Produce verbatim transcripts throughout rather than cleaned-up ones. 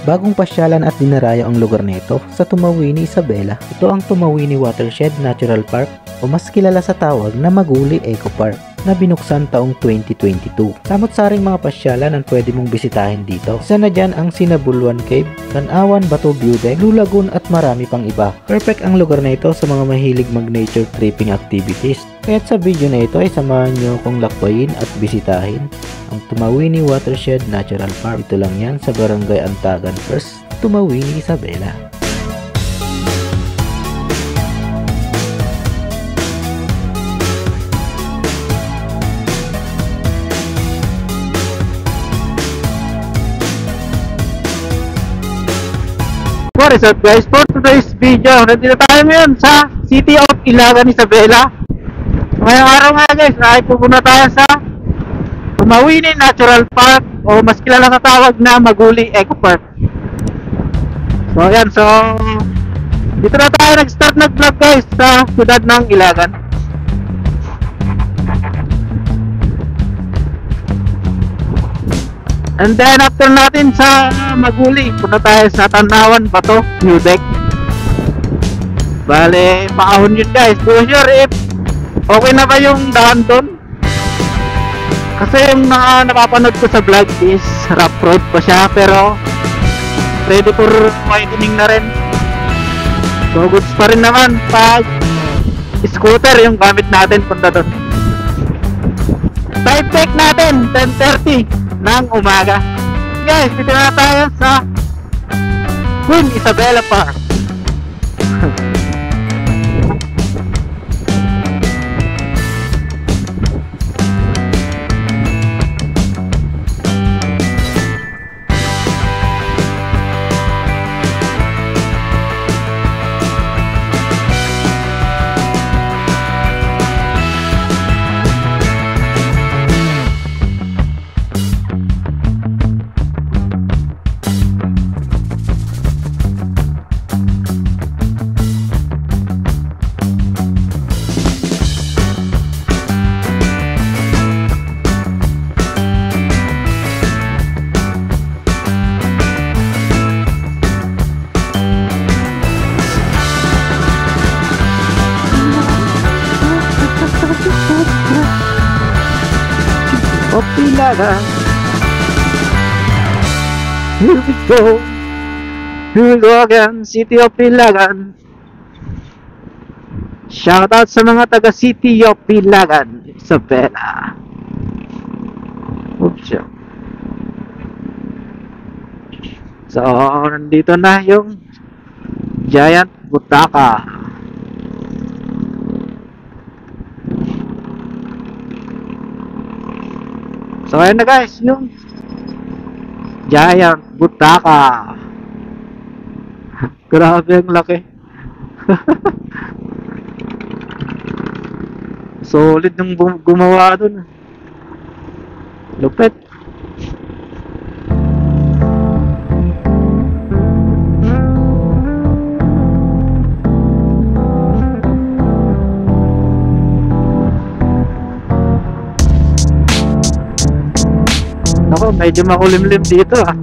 Bagong pasyalan at dinarayo ang lugar na ito sa Tumawini, Isabela. Ito ang Tumawini Watershed Natural Park o mas kilala sa tawag na Maguli Eco Park na binuksan taong twenty twenty-two. Samot-saring mga pasyalan ang pwede mong bisitahin dito. Isa na dyan ang Sinabuluan Cave, Tanawan Bato View Deck, Blue Lagoon at marami pang iba. Perfect ang lugar na ito sa mga mahilig mag-nature tripping activities. Kaya't sa video na ito ay samahan nyo kong lakbayin at bisitahin ang Tumawini Watershed Natural Park. Ito lang yan sa Barangay Antagan First, Tumawini, Isabela. What is up guys, for today's video, nandito tayo ngayon sa City of Ilagan, Isabela. Ngayong araw nga guys, ay pupunta tayo sa Tumawini Natural Park o mas kilala sa tawag na Maguli Eco Park. So yan, so dito na tayo nag-start nag-vlog guys sa siyudad ng Ilagan. And then after natin sa Maguli, punta tayo sa Tanawan Bato View Deck. Bale, paahon yun guys. Do sure if okay na ba yung daan doon. Kasi yung uh, napapanood ko sa vlog is rough road pa siya, pero ready for widening na rin. So goods pa rin naman pag scooter yung gamit natin punta doon. Time check natin ten thirty ng umaga. Guys, dito na tayo sa Queen Isabela Park. Of Ilagan, here we go. Here we go again, City of Ilagan. Shout out sa mga taga City of Ilagan, Isabela. Oops. So, nandito na yung Giant Butaka. So ayan na guys, yung Giant Butaka. Grabe ang laki. Solid yung gumawa dun. Lupit. Ako, medyo makulimlim dito ah.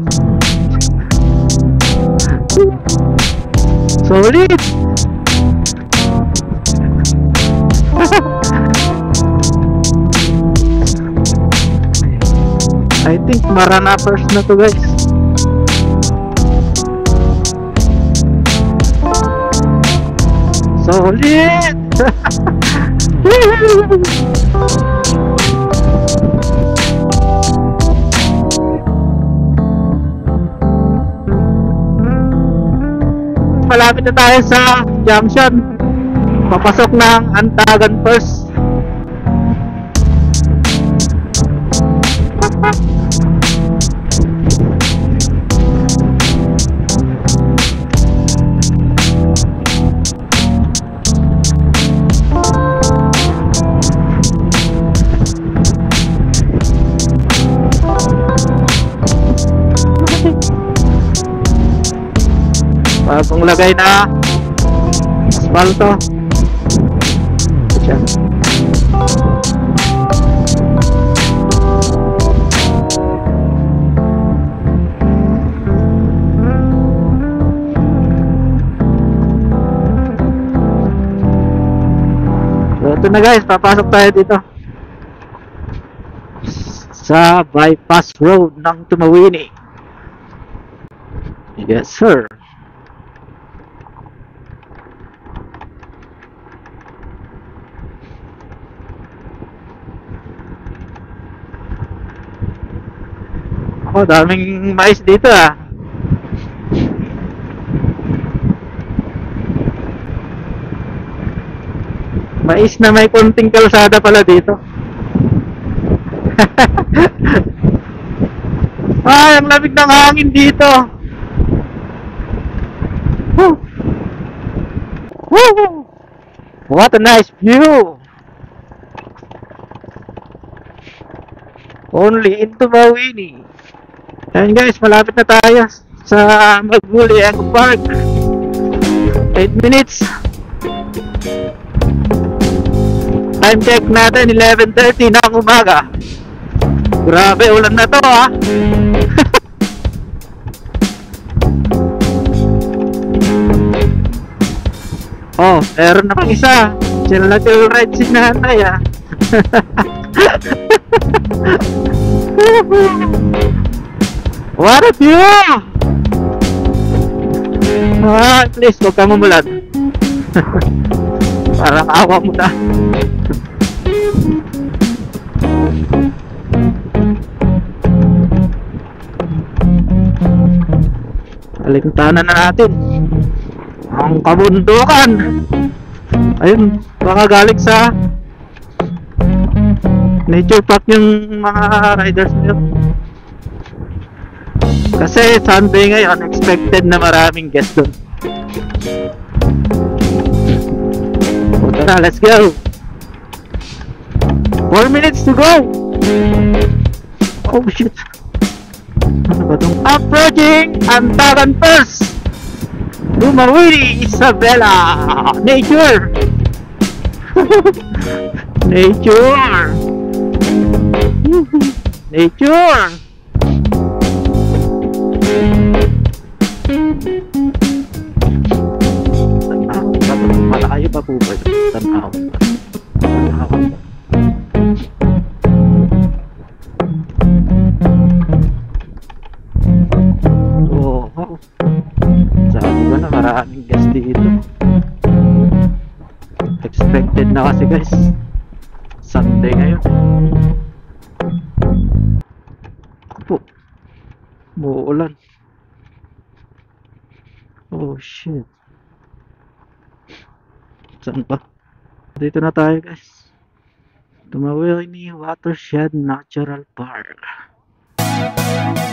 Solid. I think Maranappers na to guys. Solid. Malapit na tayo sa junction, papasok ng Antagan First. Bagong lagay na asfalto. Diyan. Ito na guys, papasok tayo dito sa bypass road ng Tumawini. Yes sir. Oh, daming mais dito ah. Mais na may konting kalsada pala dito. Ay, ang lamig ng hangin dito. Woo! Woo! What a nice view. Only in Tumawini. Ayan guys, malapit na tayo sa Maguli Eco Park. eight minutes. Time check natin, eleven thirty ng umaga. Grabe, ulan na to ha. Oh, meron na pang isa. Chill na chill ride si nanay ha. What a view! Ah, please, huwag ka mumulan. Parang awa mo na. Alintanan na natin ang kabundukan. Ayun, baka galing sa nature park yung mga riders nyo. Kasi Sunday ngayon, expected na maraming guests doon. O tara, let's go. four minutes to go. Oh shit. Ano ba itong approaching Antagan First Tumawini, Isabela. Nature. Nature. Nature. Tanaw ba? Malayo ba po ba? Tanaw ba? Tanaw ba? Oh, sabi ko na maraming guest dito. Expected na kasi guys, Sunday ngayon. Ako, muulan. Oh shit. Saan pa? Dito na tayo guys. Tumawini Watershed Natural Park.